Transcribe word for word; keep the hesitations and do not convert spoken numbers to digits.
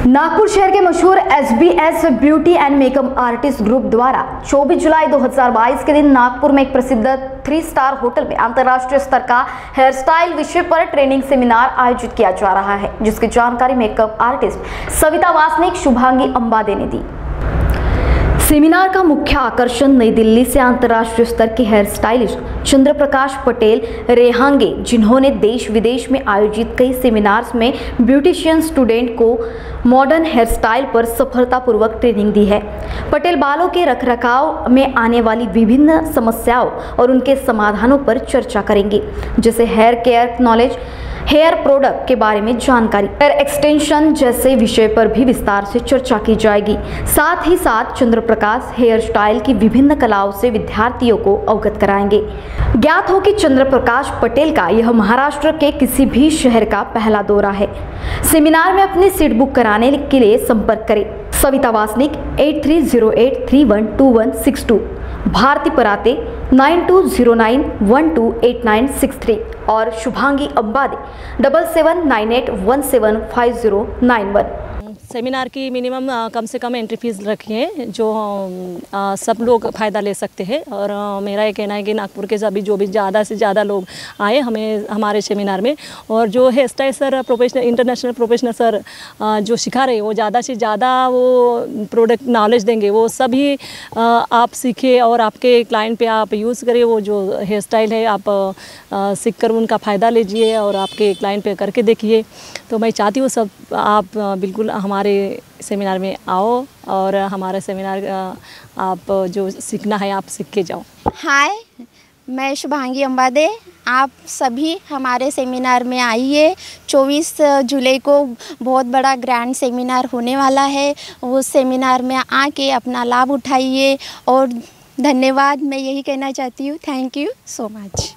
नागपुर शहर के मशहूर S B S beauty and makeup artist group द्वारा चौबीस जुलाई दो हज़ार बाईस के दिन नागपुर में एक प्रसिद्ध थ्री स्टार होटल में अंतर्राष्ट्रीय स्तर का हेयर स्टाइल विषय पर ट्रेनिंग सेमिनार आयोजित किया जा रहा है, जिसकी जानकारी मेकअप आर्टिस्ट सविता वासनिक शुभांगी अंबादे ने दी। सेमिनार का मुख्य आकर्षण नई दिल्ली से अंतर्राष्ट्रीय स्तर के हेयर स्टाइलिस्ट चंद्र प्रकाश पटेल रेहांगे, जिन्होंने देश विदेश में आयोजित कई सेमिनार्स में ब्यूटिशियन स्टूडेंट को मॉडर्न हेयर स्टाइल पर सफलतापूर्वक ट्रेनिंग दी है। पटेल बालों के रखरखाव में आने वाली विभिन्न समस्याओं और उनके समाधानों पर चर्चा करेंगे, जैसे hair care knowledge, hair product के बारे में जानकारी, हेयर एक्सटेंशन जैसे विषय पर भी विस्तार से चर्चा की जाएगी। साथ ही साथ चंद्र प्रकाश हेयर स्टाइल की विभिन्न कलाओं से विद्यार्थियों को अवगत कराएंगे। ज्ञात हो कि चंद्र प्रकाश पटेल का यह महाराष्ट्र के किसी भी शहर का पहला दौरा है। सेमिनार में अपनी सीट बुक कराने के लिए संपर्क करें Savita Vasnik eight three zero eight three one two one six two, Bharati Parate nine two zero nine one two eight nine six three और Shubhangi Ambade double seven nine eight one seven five zero nine one. Seminar की minimum कम से कम entry fees रखी है, जो आ, सब लोग फ़ायदा ले सकते हैं। और आ, मेरा ये कहना है कि नागपुर के सभी जो भी ज़्यादा से ज़्यादा लोग आए हमें हमारे सेमिनार में, और जो hair style sir professional international professional sir आ, जो सिखा रहे हैं वो ज़्यादा से ज़्यादा वो प्रोडक्ट नॉलेज देंगे। वो सभी आ, आप सीखे और आपके क्लाइंट पे आप यूज़ करें। वो जो हेयर स्टाइल है आप सीख कर उनका फ़ायदा लीजिए और आपके क्लाइंट पे करके देखिए। तो मैं चाहती हूँ सब आप बिल्कुल हमारे सेमिनार में आओ और हमारा सेमिनार आप जो सीखना है आप सीख के जाओ। हाय, मैं शुभांगी अंबादे। आप सभी हमारे सेमिनार में आइए। चौबीस जुलाई को बहुत बड़ा ग्रैंड सेमिनार होने वाला है। उस सेमिनार में आके अपना लाभ उठाइए। और धन्यवाद, मैं यही कहना चाहती हूँ। Thank you so much.